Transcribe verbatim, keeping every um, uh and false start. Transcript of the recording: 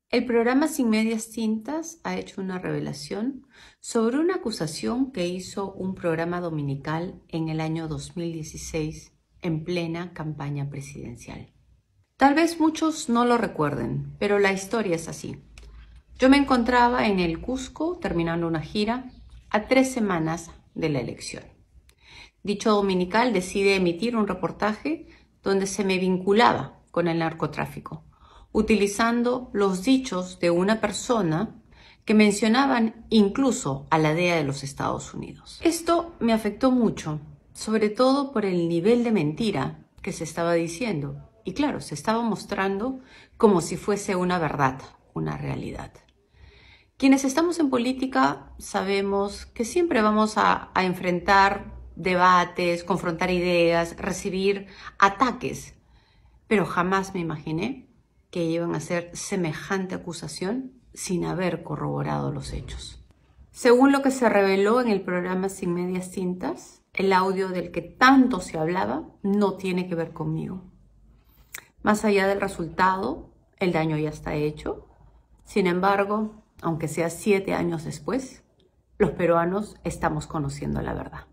El programa Sin Medias Tintas ha hecho una revelación sobre una acusación que hizo un programa dominical en el año dos mil dieciséis en plena campaña presidencial. Tal vez muchos no lo recuerden, pero la historia es así. Yo me encontraba en el Cusco terminando una gira a tres semanas de la elección. Dicho dominical decide emitir un reportaje donde se me vinculaba con el narcotráfico, utilizando los dichos de una persona que mencionaban incluso a la D E A de los Estados Unidos. Esto me afectó mucho, sobre todo por el nivel de mentira que se estaba diciendo. Y claro, se estaba mostrando como si fuese una verdad, una realidad. Quienes estamos en política sabemos que siempre vamos a, a enfrentar debates, confrontar ideas, recibir ataques, pero jamás me imaginé que iban a hacer semejante acusación sin haber corroborado los hechos. Según lo que se reveló en el programa Sin Medias Tintas, el audio del que tanto se hablaba no tiene que ver conmigo. Más allá del resultado, el daño ya está hecho. Sin embargo, aunque sea siete años después, los peruanos estamos conociendo la verdad.